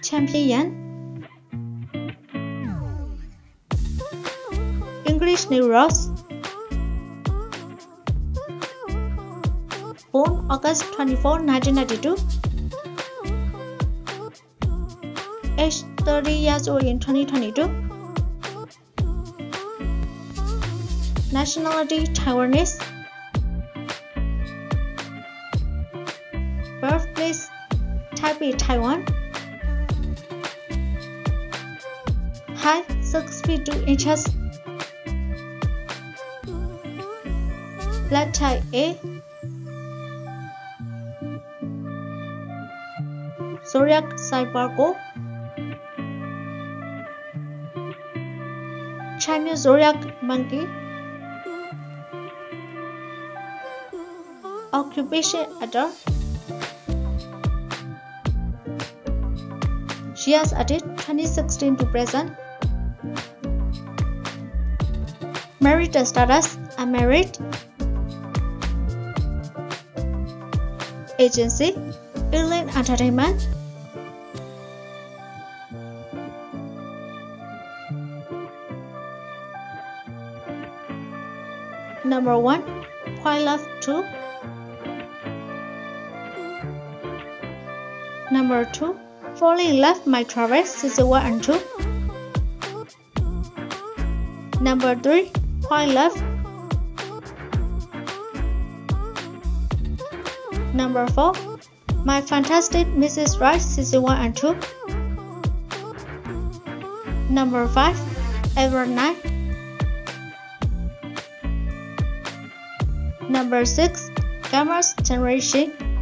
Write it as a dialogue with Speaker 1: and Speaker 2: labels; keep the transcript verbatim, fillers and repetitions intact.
Speaker 1: Champion, English News, born August twenty-fourth, nineteen ninety-two, age thirty years old in twenty twenty-two, nationality Taiwanese, birthplace Taipei, Taiwan, height six feet two inches, blood type A, zodiac sign Virgo, Chinese zodiac monkey, occupation actor. She has added twenty sixteen to present. Marital status unmarried. Agency Early Entertainment. Number one, Why Love two. Number two, Falling in Love My Travis Season one and two. Number three, Why Love. Number four, My Fantastic Missus Right Season one and two. Number five, Ever Night. Number six, Gamma's Generation.